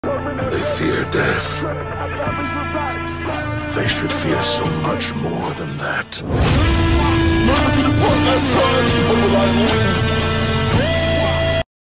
They fear death. They should fear so much more than that.